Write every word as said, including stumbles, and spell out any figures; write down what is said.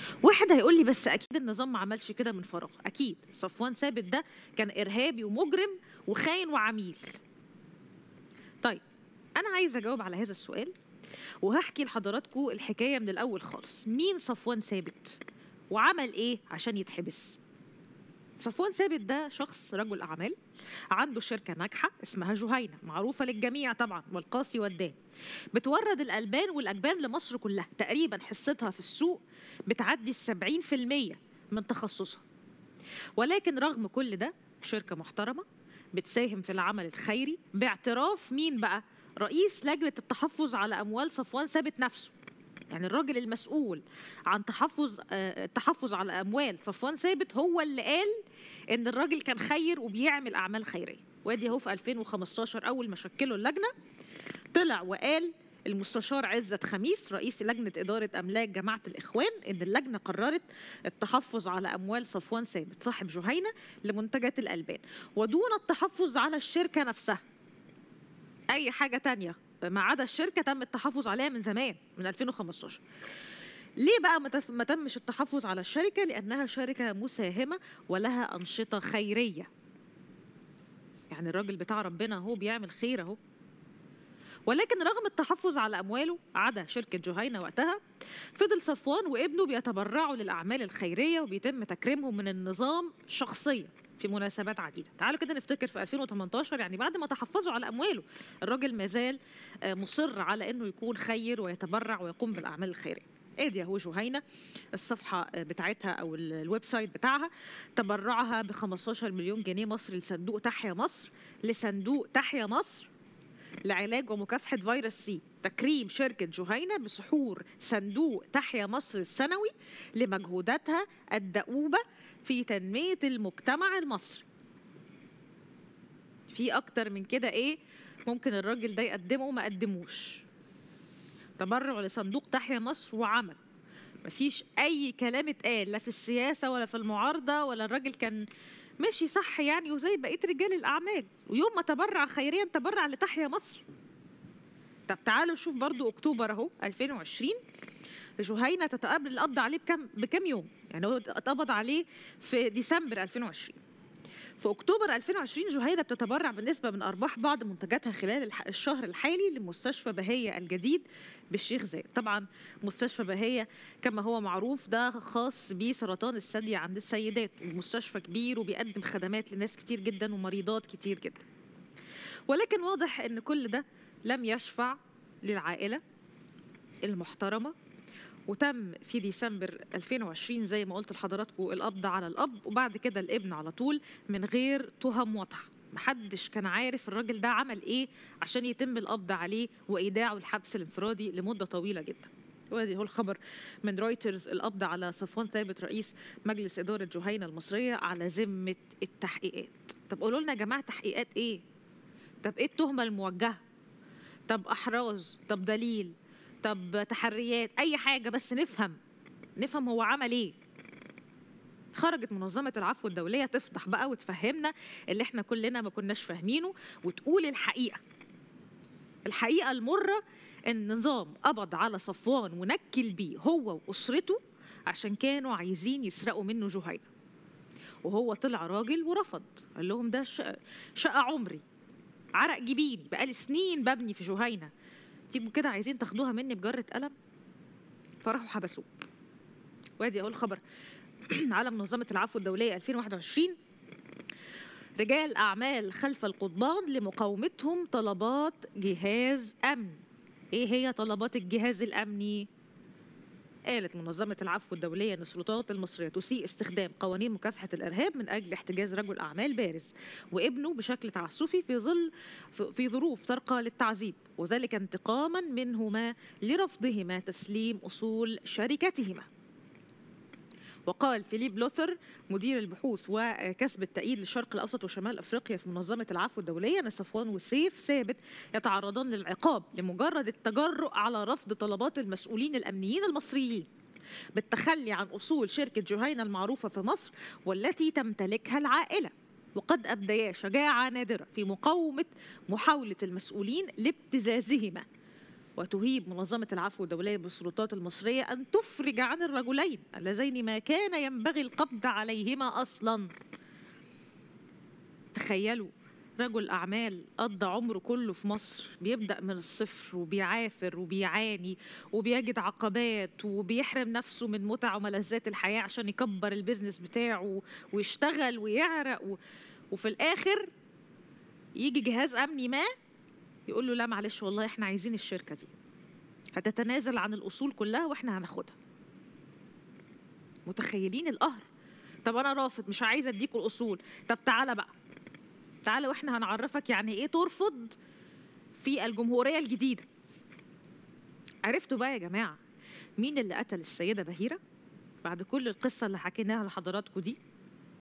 واحد هيقول لي بس اكيد النظام ما عملش كده من فراغ، اكيد صفوان ثابت ده كان ارهابي ومجرم وخاين وعميل. طيب انا عايزه اجاوب على هذا السؤال، وهحكي لحضراتكم الحكايه من الاول خالص. مين صفوان ثابت وعمل ايه عشان يتحبس؟ صفوان ثابت ده شخص رجل اعمال عنده شركه ناجحه اسمها جهينه، معروفه للجميع طبعا، والقاصي والدان، بتورد الالبان والاجبان لمصر كلها، تقريبا حصتها في السوق بتعدي السبعين في المية من تخصصها. ولكن رغم كل ده شركه محترمه بتساهم في العمل الخيري باعتراف مين بقى؟ رئيس لجنه التحفظ على اموال صفوان ثابت نفسه. يعني الراجل المسؤول عن تحفظ التحفظ على اموال صفوان ثابت هو اللي قال ان الراجل كان خير وبيعمل اعمال خيريه. وادي اهو في ألفين وخمستاشر اول ما شكلوا اللجنه طلع وقال المستشار عزت خميس رئيس لجنه اداره املاك جماعه الاخوان ان اللجنه قررت التحفظ على اموال صفوان ثابت صاحب جهينه لمنتجات الالبان، ودون التحفظ على الشركه نفسها. اي حاجه تانية ما عدا الشركه تم التحفظ عليها من زمان، من ألفين وخمستاشر. ليه بقى ما تمش التحفظ على الشركه؟ لانها شركه مساهمه ولها انشطه خيريه. يعني الراجل بتاع ربنا هو بيعمل خير اهو. ولكن رغم التحفظ على امواله عدا شركه جهينه وقتها، فضل صفوان وابنه بيتبرعوا للاعمال الخيريه وبيتم تكريمهم من النظام شخصيا في مناسبات عديده. تعالوا كده نفتكر في ألفين وتمنتاشر، يعني بعد ما تحفظوا على امواله الراجل ما زال مصر على انه يكون خير ويتبرع ويقوم بالاعمال الخيريه. ادي اهو جهينه الصفحه بتاعتها او الويب سايت بتاعها، تبرعها ب خمستاشر مليون جنيه مصري لصندوق تحيا مصر، لصندوق تحيا مصر لعلاج ومكافحة فيروس سي. تكريم شركة جهينة بسحور صندوق تحيا مصر السنوي لمجهوداتها الدؤوبة في تنمية المجتمع المصري. في أكتر من كده إيه ممكن الراجل ده يقدمه وما قدموش؟ تبرع لصندوق تحيا مصر وعمل، مفيش أي كلام اتقال لا في السياسة ولا في المعارضة، ولا الراجل كان ماشي صح يعني وزي بقية رجال الأعمال، ويوم ما تبرع خيريا تبرع لتحيا مصر. طب تعالوا نشوف برضو أكتوبر أهو ألفين وعشرين، جهينة تتقابل القبض عليه بكم بكم يوم، يعني هو اتقبض عليه في ديسمبر ألفين وعشرين. في أكتوبر ألفين وعشرين جهينة بتتبرع بالنسبة من أرباح بعض منتجاتها خلال الشهر الحالي لمستشفى بهية الجديد بالشيخ زايد. طبعا مستشفى بهية كما هو معروف ده خاص بسرطان الثدي عند السيدات، ومستشفى كبير وبيقدم خدمات لناس كتير جدا ومريضات كتير جدا. ولكن واضح ان كل ده لم يشفع للعائلة المحترمة، وتم في ديسمبر ألفين وعشرين زي ما قلت لحضراتكم القبض على الأب، وبعد كده الابن على طول من غير تهم واضحة. محدش كان عارف الراجل ده عمل ايه عشان يتم القبض عليه وإيداعه الحبس الانفرادي لمدة طويلة جدا. وادي هو الخبر من رويترز، القبض على صفوان ثابت رئيس مجلس إدارة جهينة المصرية على ذمة التحقيقات. طب قولوا لنا يا جماعة تحقيقات ايه؟ طب ايه التهمة الموجهة؟ طب أحراز، طب دليل، طب تحريات، أي حاجة بس نفهم نفهم هو عمل إيه. خرجت منظمة العفو الدولية تفضح بقى وتفهمنا اللي احنا كلنا ما كناش فاهمينه، وتقول الحقيقة الحقيقة المرة إن النظام قبض على صفوان ونكل بيه هو وأسرته عشان كانوا عايزين يسرقوا منه جهينة، وهو طلع راجل ورفض، قال لهم ده شقة عمري، عرق جبيني، بقالي سنين ببني في جهينة، تيجوا كده عايزين تاخدوها مني بجرة قلم؟ فراحوا حبسوه. وادي اهو الخبر على منظمة العفو الدولية ألفين وواحد وعشرين، رجال أعمال خلف القضبان لمقاومتهم طلبات جهاز أمن. إيه هي طلبات الجهاز الأمني؟ قالت منظمة العفو الدولية أن السلطات المصرية تسيء استخدام قوانين مكافحة الإرهاب من أجل احتجاز رجل أعمال بارز وابنه بشكل تعسفي في ظل في ظروف ترقى للتعذيب، وذلك انتقاما منهما لرفضهما تسليم أصول شركتهما. وقال فيليب لوثر مدير البحوث وكسب التأييد للشرق الأوسط وشمال أفريقيا في منظمة العفو الدولية أن صفوان وسيف ثابت يتعرضان للعقاب لمجرد التجرؤ على رفض طلبات المسؤولين الأمنيين المصريين بالتخلي عن أصول شركة جهينة المعروفة في مصر والتي تمتلكها العائلة، وقد أبديا شجاعة نادرة في مقاومة محاولة المسؤولين لابتزازهما وتهيب منظمة العفو الدولية بالسلطات المصرية أن تفرج عن الرجلين اللذين ما كان ينبغي القبض عليهما أصلا. تخيلوا رجل أعمال قضى عمره كله في مصر، بيبدأ من الصفر وبيعافر وبيعاني وبيجد عقبات وبيحرم نفسه من متع وملذات الحياة عشان يكبر البيزنس بتاعه ويشتغل ويعرق و... وفي الآخر يجي جهاز أمني ما يقول له لا معلش والله احنا عايزين الشركة دي، هتتنازل عن الأصول كلها واحنا هناخدها. متخيلين القهر؟ طب أنا رافض مش عايزة أديكوا الأصول، طب تعالى بقى تعالى واحنا هنعرفك يعني ايه ترفض في الجمهورية الجديدة. عرفتوا بقى يا جماعة مين اللي قتل السيدة بهيرة بعد كل القصة اللي حكيناها لحضراتكم دي؟